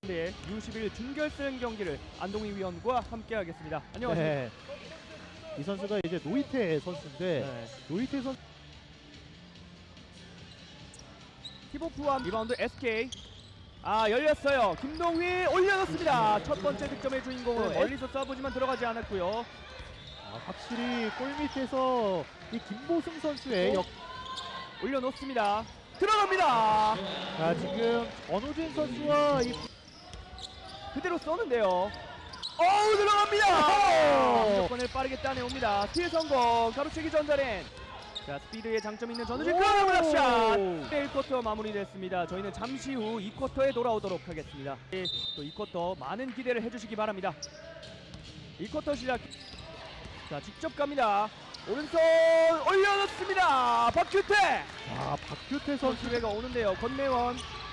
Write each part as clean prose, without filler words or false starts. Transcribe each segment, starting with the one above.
네, U11 준결승 경기를 안동희 위원과 함께 하겠습니다. 안녕하세요. 네. 이 선수가 이제 노이테 선수인데 노이테 선수 힙오프와 리바운드 SK. 열렸어요. 김동휘 올려놓습니다. 첫 번째 득점의 주인공은 멀리서 쏴보지만 들어가지 않았고요. 확실히 골 밑에서 이 김보승 선수의 올려놓습니다. 들어갑니다. 지금 전우진 선수와 이 그대로 쏘는데요. 들어갑니다. 무조건을 빠르게 따내옵니다. 피해 성공. 가로채기 전자랜. 자, 스피드에 장점 있는 전우진 블락샷. 1쿼터 마무리됐습니다. 저희는 잠시 후 2쿼터에 돌아오도록 하겠습니다. 또 2쿼터 많은 기대를 해주시기 바랍니다. 2쿼터 시작. 자, 직접 갑니다. 오른손 올려놓습니다. 박규태. 박규태 선수 기회가 오는데요. 권내원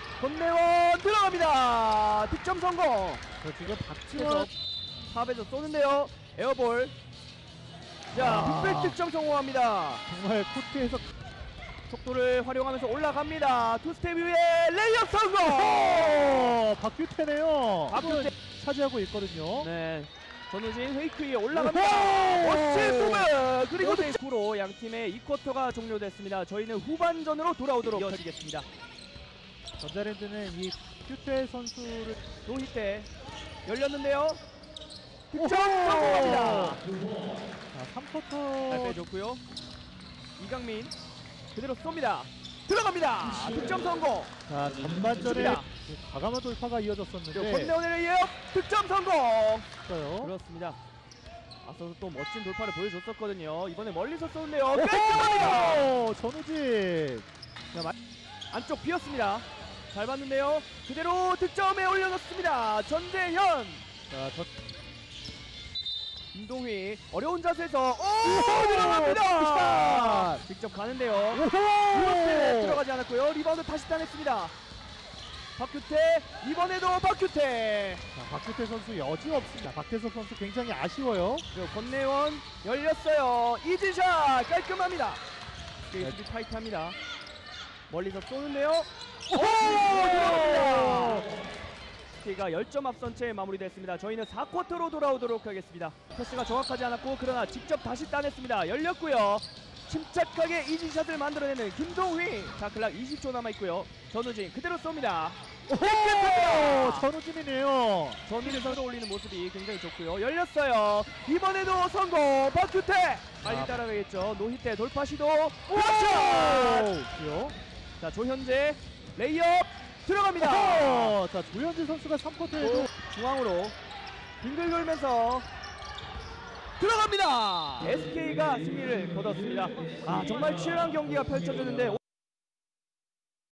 들어갑니다. 득점 성공. 지금 박지원 탑에서 쏘는데요. 에어볼. 자, 빅백 득점 성공합니다. 정말 코트에서 속도를 활용하면서 올라갑니다. 투스텝 위에 레이업 성공. 박규태네요. 박규태 차지하고 있거든요. 네, 전우진 페이크 위에 올라갑니다. 멋진 부분. 그리고 대구로 양 팀의 2쿼터가 종료됐습니다. 저희는 후반전으로 돌아오도록 이어지겠습니다. 전자랜드는 이 박규태 선수를 노희 때 열렸는데요. 득점 성공합니다. 3쿼터 잘 빼줬고요. 이강민 그대로 쏩니다. 들어갑니다. 득점 성공. 전반전에 과감한 돌파가 이어졌었는데 권대원의 예업 득점 성공. 있어요. 그렇습니다. 앞서서 또 멋진 돌파를 보여줬었거든요. 이번에 멀리서 쏘는데요. 깔끔합니다. 전우진 안쪽 비었습니다. 잘 봤는데요. 그대로 득점에 올려놓습니다. 전재현. 김동휘 어려운 자세에서 들어갑니다. 직접 가는데요. 들어가지 않았고요. 리바운드 다시 따냈습니다. 박규태 이번에도 박규태. 박규태 선수 여지 없습니다. 박태석 선수 굉장히 아쉬워요. 그리고 권내원 열렸어요. 이지샷 깔끔합니다. 수비 타이트합니다. 멀리서 쏘는데요. 들어갑니다. 가 10점 앞선 채 마무리됐습니다. 저희는 4쿼터로 돌아오도록 하겠습니다. 패스가 정확하지 않았고 그러나 직접 다시 따냈습니다. 열렸고요. 침착하게 이지샷을 만들어내는 김동휘. 자, 클락 20초 남아있고요. 전우진 그대로 쏩니다. 전우진이네요. 전우진 선수 올리는 모습이 굉장히 좋고요. 열렸어요. 이번에도 성공. 박규태 빨리 따라가겠죠. 노희 때 돌파 시도. 자, 조현재 레이업 들어갑니다. 자, 조현재 선수가 3쿼터에도 중앙으로 빙글 돌면서 들어갑니다. SK가 승리를 거뒀습니다. 정말 치열한 경기가 펼쳐졌는데